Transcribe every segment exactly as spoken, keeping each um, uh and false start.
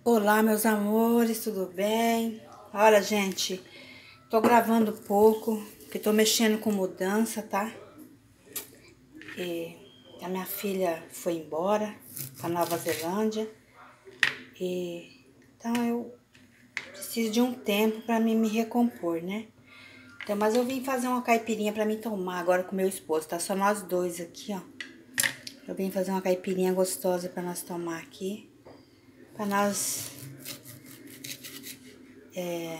Olá, meus amores, tudo bem? Olha, gente, tô gravando pouco, porque tô mexendo com mudança, tá? E a minha filha foi embora pra Nova Zelândia. E então eu preciso de um tempo pra mim me recompor, né? Então, mas eu vim fazer uma caipirinha pra mim tomar agora com meu esposo, tá? Só nós dois aqui, ó. Eu vim fazer uma caipirinha gostosa pra nós tomar aqui. Pra nós... É,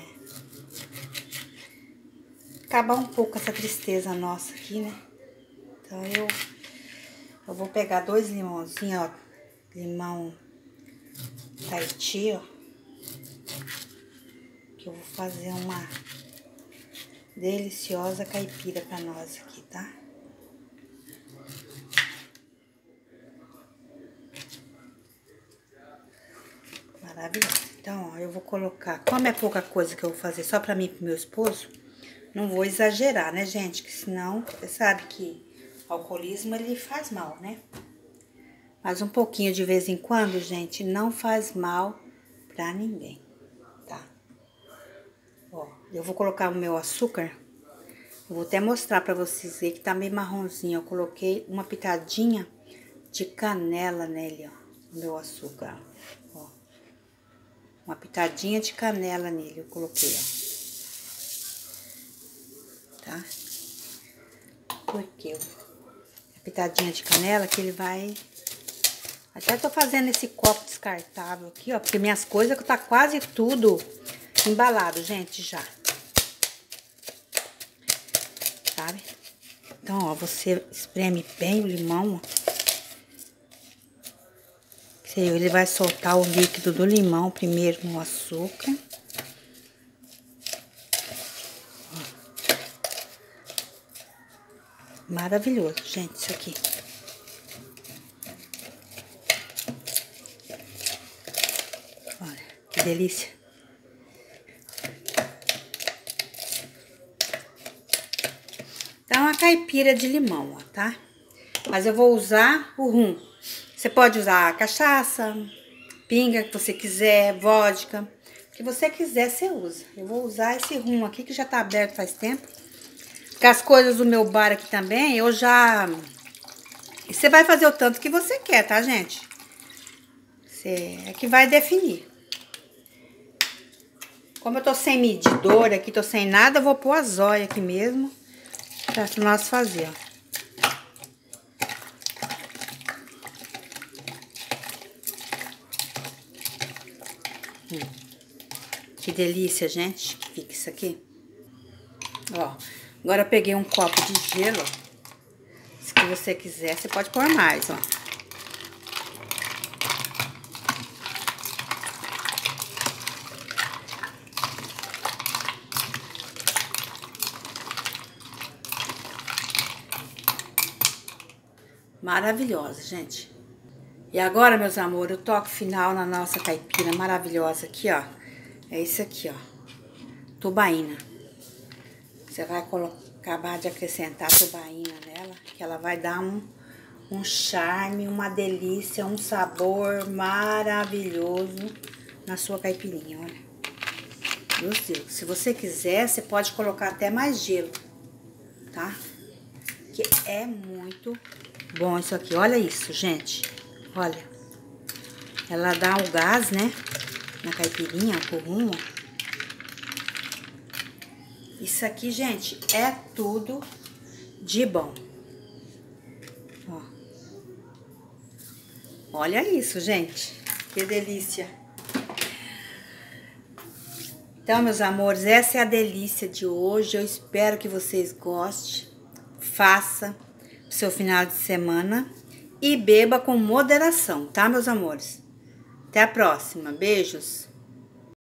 acabar um pouco essa tristeza nossa aqui, né? Então eu, eu vou pegar dois limãozinhos, ó. Limão Tahiti, ó. Que eu vou fazer uma deliciosa caipira pra nós aqui, tá? Maravilhoso. Então, ó, eu vou colocar... Como é pouca coisa que eu vou fazer só pra mim e pro meu esposo, não vou exagerar, né, gente? Que senão, você sabe que o alcoolismo, ele faz mal, né? Mas um pouquinho de vez em quando, gente, não faz mal pra ninguém, tá? Ó, eu vou colocar o meu açúcar. Eu vou até mostrar pra vocês verem que tá meio marronzinho. Eu coloquei uma pitadinha de canela nele, ó. No meu açúcar, ó. Uma pitadinha de canela nele, eu coloquei, ó. Tá? Porque a pitadinha de canela que ele vai... Até tô fazendo esse copo descartável aqui, ó. Porque minhas coisas tá quase tudo embalado, gente, já. Sabe? Então, ó, você espreme bem o limão, ó. Ele vai soltar o líquido do limão primeiro no açúcar. Maravilhoso, gente, isso aqui. Olha, que delícia. Então, uma caipira de limão, ó, tá? Mas eu vou usar o rum. Você pode usar cachaça, pinga, que você quiser, vodka. O que você quiser, você usa. Eu vou usar esse rum aqui, que já tá aberto faz tempo. Com as coisas do meu bar aqui também, eu já... Você vai fazer o tanto que você quer, tá, gente? Você é que vai definir. Como eu tô sem medidor aqui, tô sem nada, eu vou pôr a zóia aqui mesmo. Pra nós fazer, ó. Hum. Que delícia, gente, que fica isso aqui. Ó, agora eu peguei um copo de gelo. Se você quiser, você pode pôr mais, ó. Maravilhosa, gente. E agora, meus amores, o toque final na nossa caipira maravilhosa aqui, ó. É esse aqui, ó. Tubaína. Você vai acabar de acrescentar tubaína nela, que ela vai dar um, um charme, uma delícia, um sabor maravilhoso na sua caipirinha, olha. Meu Deus, se você quiser, você pode colocar até mais gelo, tá? Que é muito bom isso aqui. Olha isso, gente. Olha. Ela dá o gás, né? Na caipirinha, com o rum, ó. Isso aqui, gente, é tudo de bom. Ó. Olha isso, gente. Que delícia. Então, meus amores, essa é a delícia de hoje. Eu espero que vocês gostem. Faça o seu final de semana e beba com moderação, tá, meus amores? Até a próxima. Beijos.